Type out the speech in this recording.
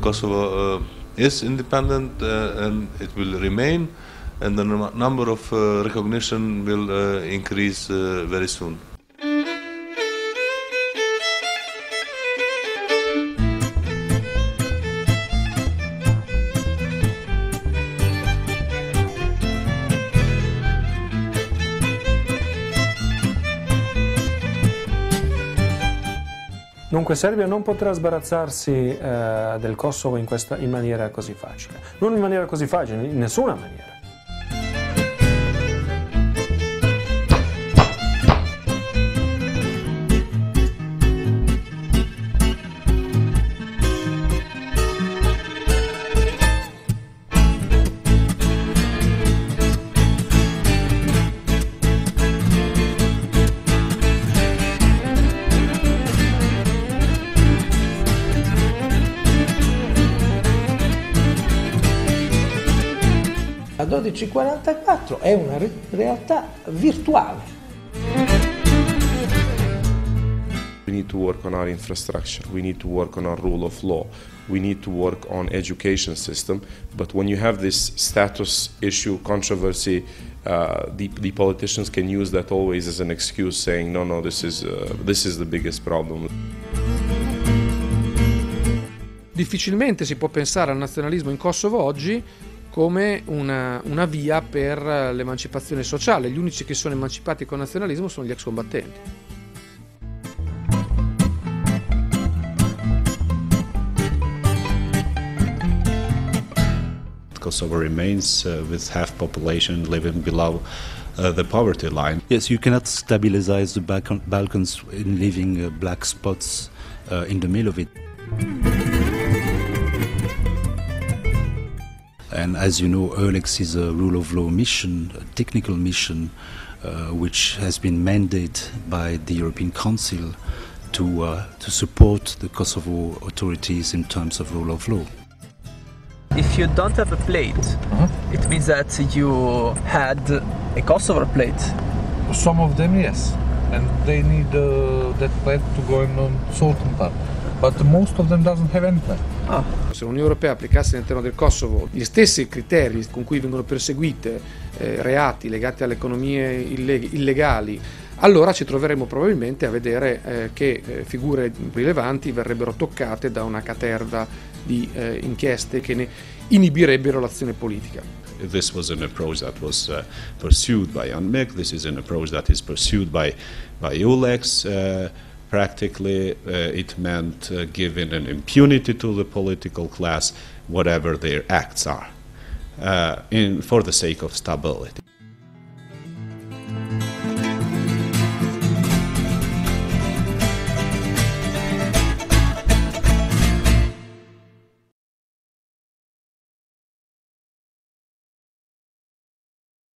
Kosovo is independent and it will remain, and the number of recognition will increase very soon. Dunque Serbia non potrà sbarazzarsi del Kosovo in maniera così facile. Non in maniera così facile, in nessuna maniera. La 1244 è una realtà virtuale. We need to work on our infrastructure, we need to work on our rule of law, we need to work on education system, but when you have this status issue controversy, the politicians can use that always as an excuse, saying no, this is the biggest problem. Difficilmente si può pensare al nazionalismo in Kosovo oggi come una via per l'emancipazione sociale. Gli unici che sono emancipati con il nazionalismo sono gli ex combattenti. Kosovo remains with half population living below the poverty line. Yes, you cannot stabilize the Balkans in leaving black spots in the middle of it. And as you know, EULEX is a rule of law mission, a technical mission, which has been mandated by the European Council to support the Kosovo authorities in terms of rule of law. If you don't have a plate, it means that you had a Kosovo plate. Some of them, yes, and they need that plate to go in on certain part. But most of them doesn't have any plan. Se l'Unione Europea applicasse all'interno del Kosovo gli stessi criteri con cui vengono perseguite reati legati alle economie illegali, allora ci troveremo probabilmente a vedere che figure rilevanti verrebbero toccate da una caterva di inchieste che ne inibirebbero l'azione politica. This was an approach that was pursued by UNMIK. This is an approach that is pursued by EULEX. Practically, it meant giving an impunity to the political class, whatever their acts are, for the sake of stability.